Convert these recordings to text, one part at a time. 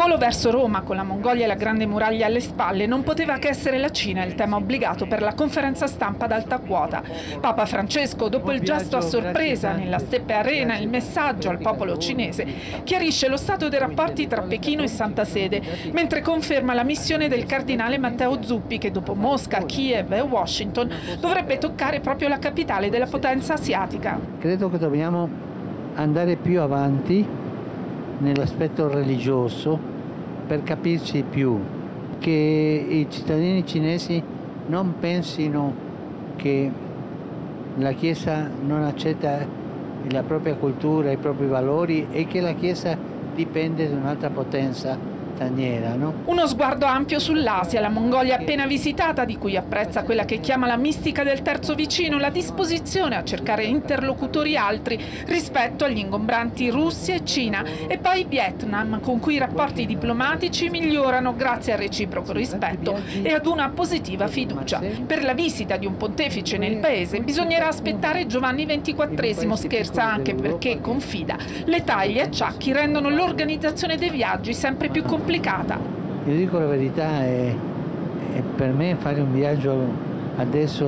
volo verso Roma, con la Mongolia e la Grande Muraglia alle spalle, non poteva che essere la Cina il tema obbligato per la conferenza stampa ad alta quota. Papa Francesco, dopo il gesto a sorpresa nella Steppe Arena, il messaggio al popolo cinese, chiarisce lo stato dei rapporti tra Pechino e Santa Sede, mentre conferma la missione del cardinale Matteo Zuppi, che dopo Mosca, Kiev e Washington dovrebbe toccare proprio la capitale della potenza asiatica. Credo che dobbiamo andare più avanti nell'aspetto religioso per capirci più, che i cittadini cinesi non pensino che la Chiesa non accetta la propria cultura, i propri valori e che la Chiesa dipende da un'altra potenza straniera, no? Uno sguardo ampio sull'Asia, la Mongolia appena visitata, di cui apprezza quella che chiama la mistica del terzo vicino, la disposizione a cercare interlocutori altri rispetto agli ingombranti Russia e Cina, e poi Vietnam, con cui i rapporti diplomatici migliorano grazie al reciproco rispetto e ad una positiva fiducia. Per la visita di un pontefice nel paese bisognerà aspettare Giovanni XXIV, scherza anche perché, confida, le taglie e acciacchi rendono l'organizzazione dei viaggi sempre più complicata. Io dico la verità, per me fare un viaggio adesso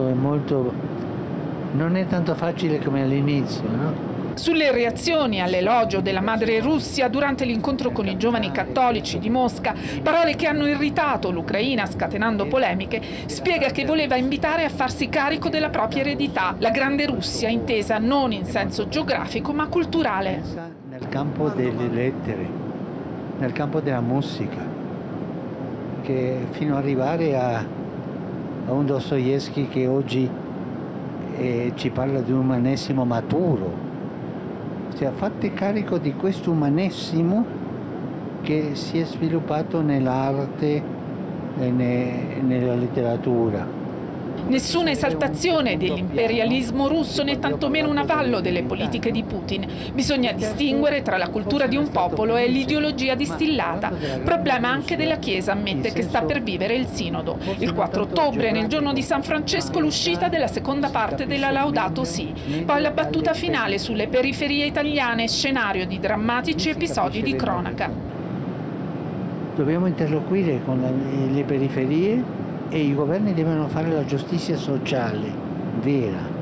non è tanto facile come all'inizio, no? Sulle reazioni all'elogio della madre Russia durante l'incontro con i giovani cattolici di Mosca, parole che hanno irritato l'Ucraina scatenando polemiche, spiega che voleva invitare a farsi carico della propria eredità, la grande Russia intesa non in senso geografico ma culturale. Nel campo delle lettere, nel campo della musica, che fino ad arrivare a un Dostoevskij che oggi ci parla di un umanesimo maturo. Cioè, fate carico di questo umanesimo che si è sviluppato nell'arte e nella letteratura. Nessuna esaltazione dell'imperialismo russo né tantomeno un avallo delle politiche di Putin. Bisogna distinguere tra la cultura di un popolo e l'ideologia distillata. Problema anche della Chiesa, ammette, che sta per vivere il Sinodo. Il 4 ottobre, nel giorno di San Francesco, l'uscita della seconda parte della Laudato Si. Poi la battuta finale sulle periferie italiane, scenario di drammatici episodi di cronaca. Dobbiamo interloquire con le periferie e i governi devono fare la giustizia sociale vera.